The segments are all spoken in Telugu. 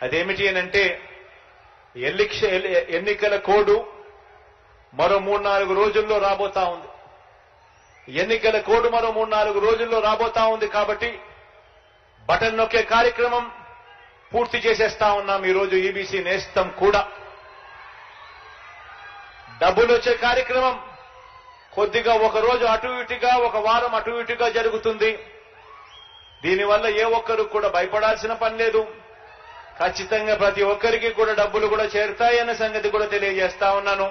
అదేమిటి అంటే ఎన్నికల కోడ్ మరో 3-4 రోజుల్లో రాబోతా ఉంది. ఎన్నికల కోడ్ మరో 3-4 రోజుల్లో రాబోతా ఉంది. కాబట్టి బటన్ నొక్కే కార్యక్రమం పూర్తి చేసేస్తా ఉన్నాం. ఈరోజు ఈబీసీ నేస్తం కూడా డబ్బులు వచ్చే కార్యక్రమం కొద్దిగా ఒక రోజు అటు ఇటుగా, ఒక వారం అటు ఇటుగా జరుగుతుంది. దీనివల్ల ఏ ఒక్కరు కూడా భయపడాల్సిన పని లేదు. ఖచ్చితంగా ప్రతి ఒక్కరికి కూడా డబ్బులు కూడా చేరుతాయన్న సంగతి కూడా తెలియజేస్తా ఉన్నాను.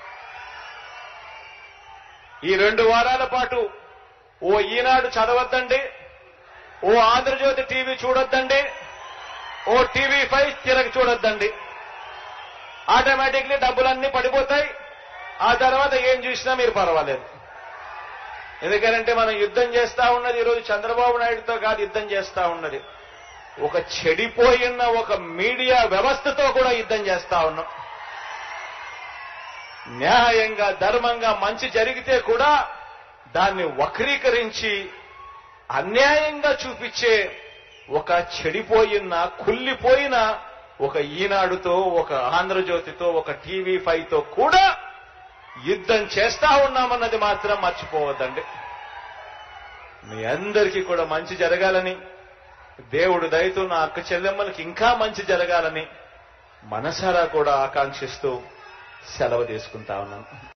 ఈ 2 వారాల పాటు ఓ ఈనాడు చదవద్దండి, ఓ ఆంధ్రజ్యోతి టీవీ చూడొద్దండి, ఓ టీవీ5 తిరగ చూడొద్దండి. ఆటోమేటిక్లీ డబ్బులన్నీ పడిపోతాయి. ఆ తర్వాత ఏం చూసినా మీరు పర్వాలేదు. ఎందుకంటే మనం యుద్ధం చేస్తా ఉన్నది ఈరోజు చంద్రబాబు నాయుడుతో కాదు, యుద్ధం చేస్తా ఉన్నది ఒక చెడిపోయిన ఒక మీడియా వ్యవస్థతో కూడా యుద్ధం చేస్తా ఉన్నాం. న్యాయంగా, ధర్మంగా మంచి జరిగితే కూడా దాన్ని వక్రీకరించి అన్యాయంగా చూపించే ఒక చెడిపోయిన, కుళ్ళిపోయిన ఒక ఈనాడుతో, ఒక ఆంధ్రజ్యోతితో, ఒక టీవీ5తో కూడా యుద్ధం చేస్తా ఉన్నామన్నది మాత్రం మర్చిపోవద్దండి. మీ అందరికీ కూడా మంచి జరగాలని, దేవుడు దయతో నా అక్క చెల్లెమ్మలకి ఇంకా మంచి జరగాలని మనసారా కూడా ఆకాంక్షిస్తూ సెలవు తీసుకుంటా ఉన్నాను.